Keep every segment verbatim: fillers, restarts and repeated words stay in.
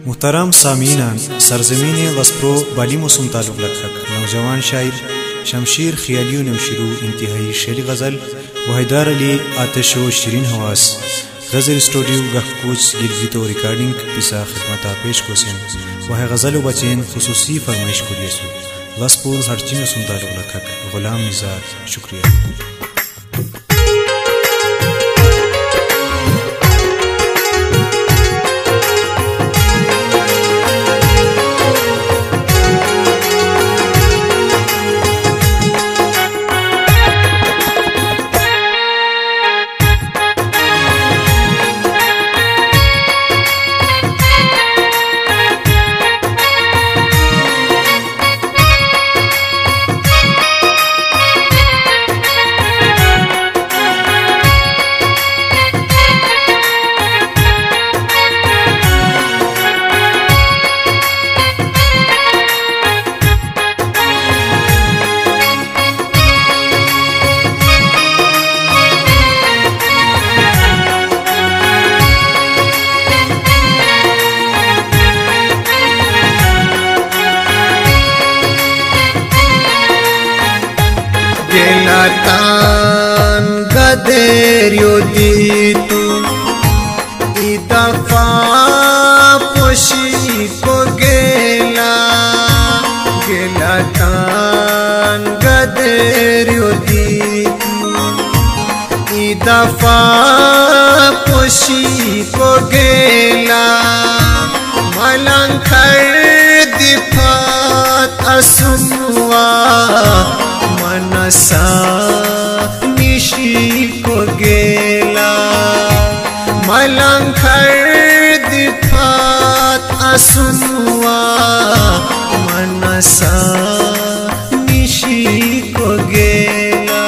मुहतरम सामीनान सरजमीन वस्प्रो बाली मौसम ताल्लुक रखक नौजवान शायर शमशीर खियालियों ने शुरू इंतहाई शेरी गज़ल वहीदार अली आतिश व शिरीन हवास गज़ल स्टूडियो गखकोच गिरगित और रिकॉर्डिंग पिसा खिदमत पेश कोसेन वह गज़ल बचेन खुसूसी फरमाइश को लियसु लसपुर हरचिन सुन ताल्लुक रखक गुलाम निज़ार शुक्रिया। Gelatan gaderio ditu idafa poshi ko gela Gelatan gaderio ditu idafa poshi ko gela Malankhar difat asumwa मनसा निशी को गेला मलंखर दिफात असुनुआ मनसा निशी को गेला।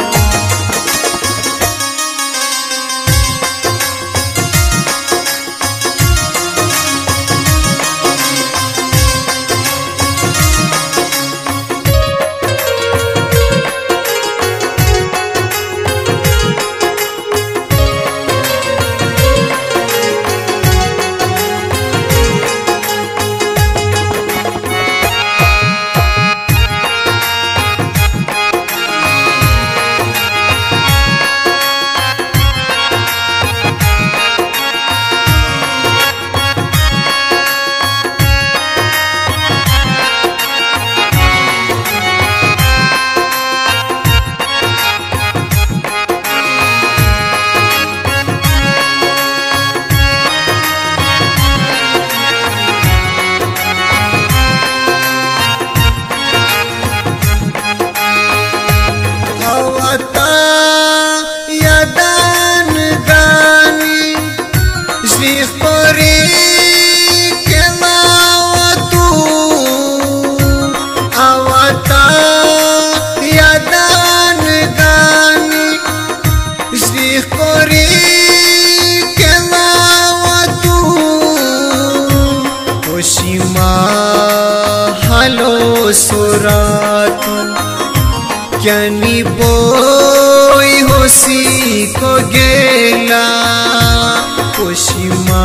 Halo surat Kyani boy hosi ko gela Kushima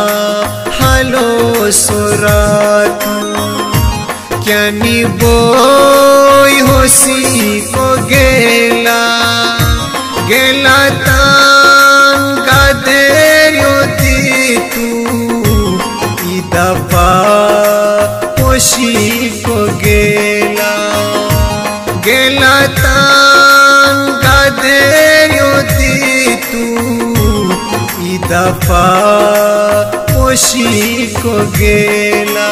halo surat Kyani boy hosi ko gela Gela tan gaderio ditu idafa poshi ko gela Gelatan gaderio ditu idafa poshi ko gela।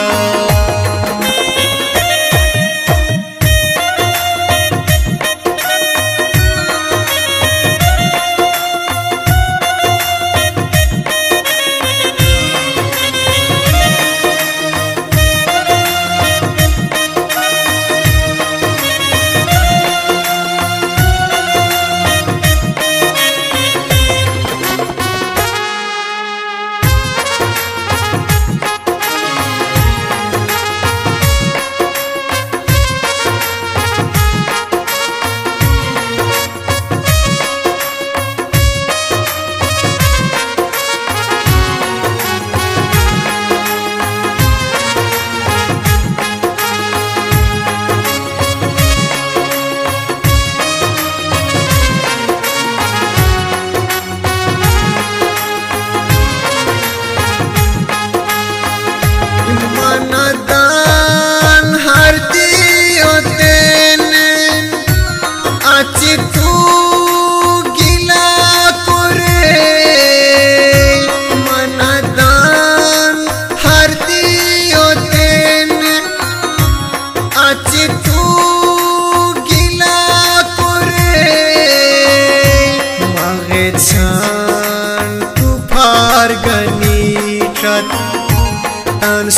tan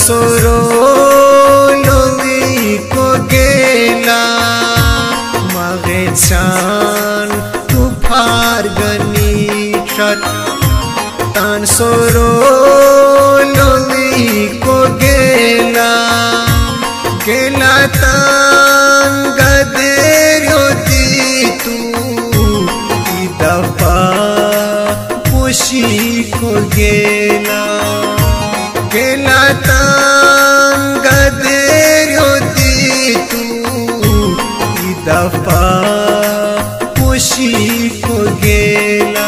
sorololi ko gela magechan tu parganishat tan sorololi ko gela gela tan gaderio tu idapa poshi ko gela gela tan gaderio tu idapa poshi ko gela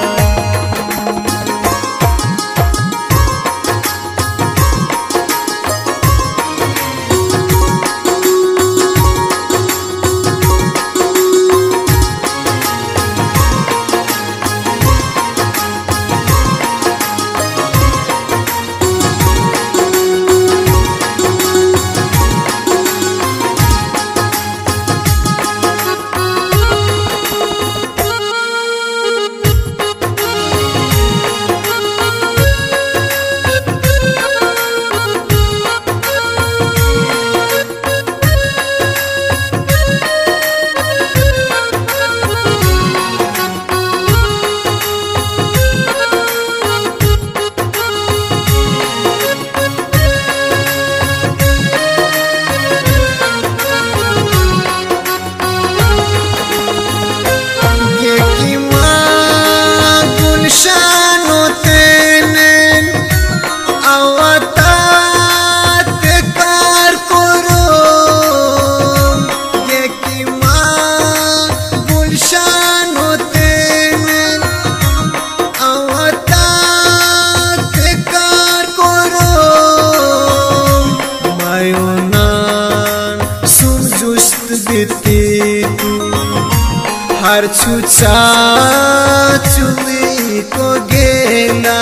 har chucha chuli ko gela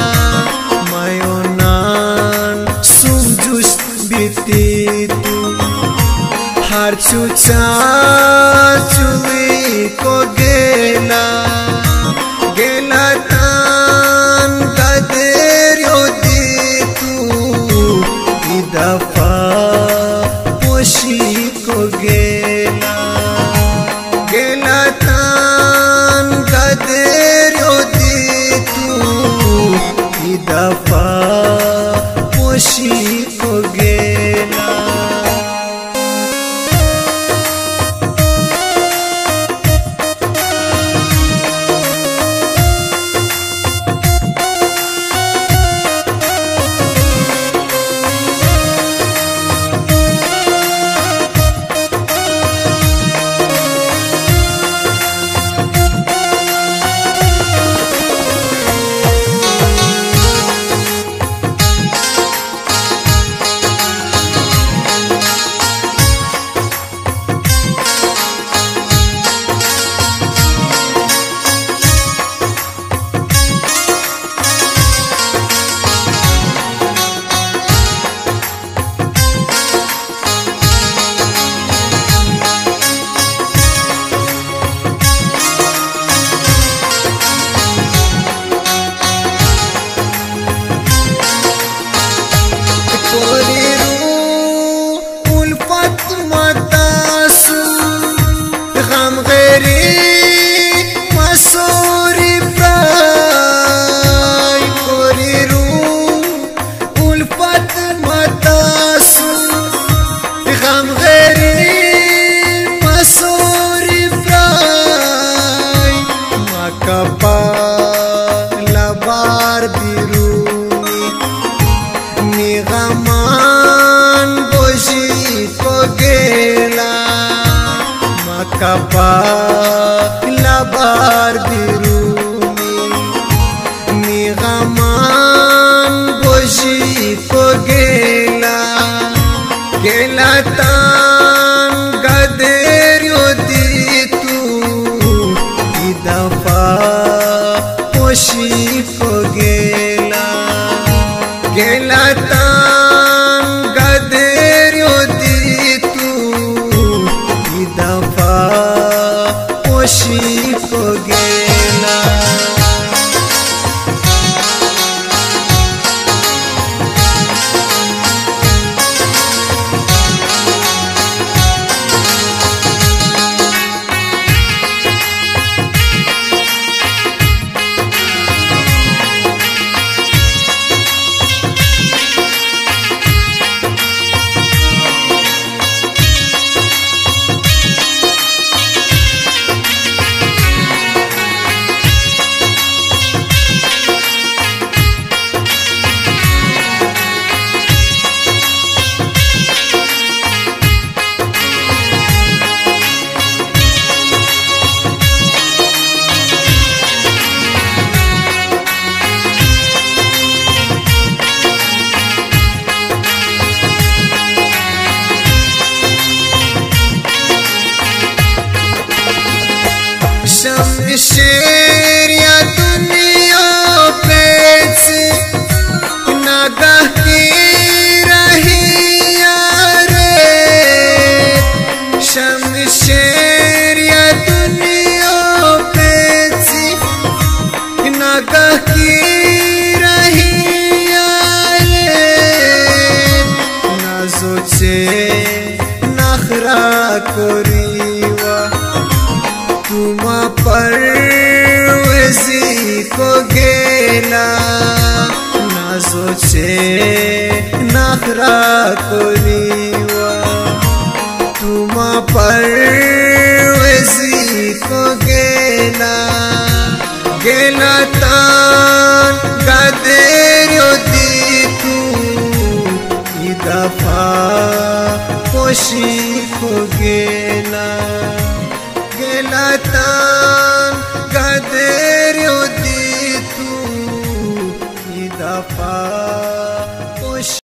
mayonan sumjus biti tu har chucha chuli ko gela gela tan gaderio tu idafa poshi ko gela gela tan gaderio tu idafa poshi ko gela Kapa labar biruni ni gaman boji ko gela gela tan gaderio tu idafa poshi ko gela gela tan gaderio tu idafa poshi ko gela Shamsher या दुनिया पेच नागह की रहिया रे। शमशेर या दुनिया पेच नागह की रहिया रे। नाजो से नखरा कोरीवा तुमा परवेज़ी को गेला। नाजो से नखरा कोरीवा तुमा परवेज़ी को गेला। गेला तान गादेरो दी तू ई दफा पोशी को गेला। गेला तान गादेरो दी तू ई दफा